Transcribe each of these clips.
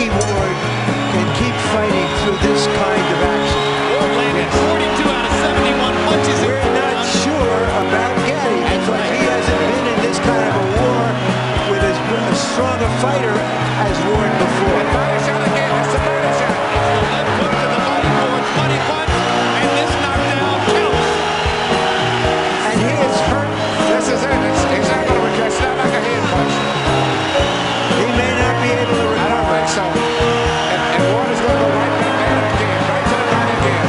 Mickey Ward can keep fighting through this kind of action. Ward landed 42 out of 71 punches. We're not sure about Gatti because he hasn't been in this kind of a war with as strong a fighter as Ward before. And body shot again. It's the body shot. The left hook to the body, Ward's money punch, and this knockdown counts. And he is hurt. This is it. He's not going to recover. It's not like a hand punch. He may not be able to recover. I don't think so. And Ward is going to go right back there again. Right to the body again.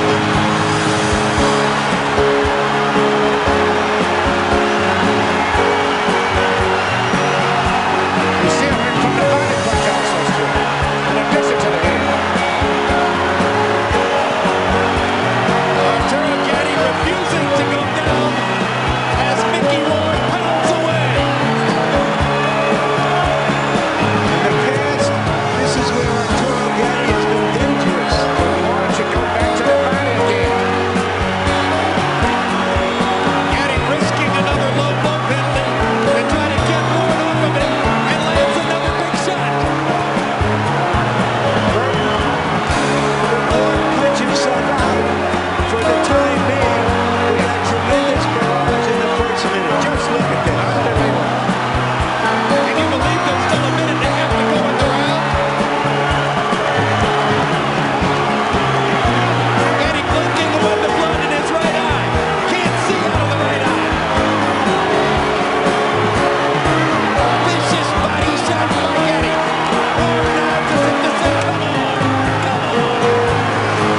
You see him from the body punch also, Stu. In addition to the head. Arturo Gatti refusing to go down as Mickey Ward pounds away. In the past, this is where Arturo Gatti has been dangerous. Ward should go back to the body again. Gatti risking another low blow penalty to try to get Ward off of him and lands another big shot. Ward punch himself out for the time being. We got tremendous barrage in the first minute. Just look at this. Can you believe there's still a minute and a half to go in the round? Gatti blinking with the blood in his right eye. Can't see out of the right eye. Vicious body shot by Gatti. Ward nods as if to say, come on, come on.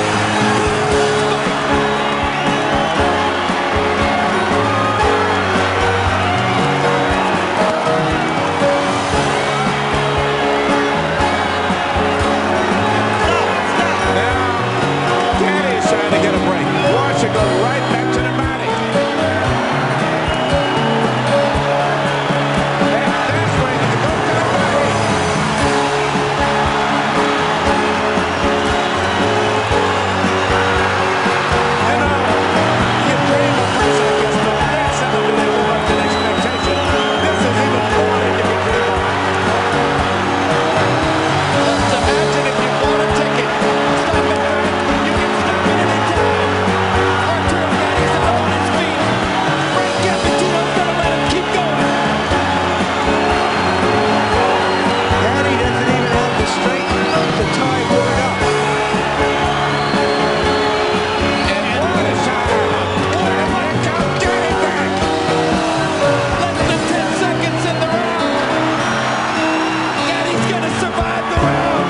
Now, Gatti is trying to get a break. Ward should go right back to the body. That's where he can go to the body. You know, you dream of fights like this, but that's how they live up to expectation. This is even more than you can dream of. Just imagine if you bought a ticket. Stop it. You can stop it any time. Arturo Gatti's out on his feet. Frank Cappuccino's gonna let him keep going. Gatti doesn't even have the strength to tie Ward up. And Ward is tired. Ward, and here comes Gatti back. Less than 10 seconds in the round. Gatti's gonna survive the round.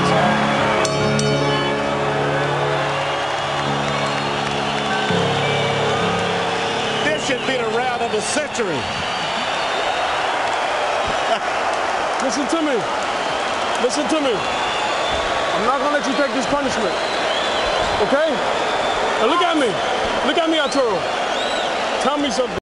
This should be the round of the century. Listen to me. Listen to me. I'm not gonna let you take this punishment. Okay? Now look at me. Look at me, Arturo. Tell me something.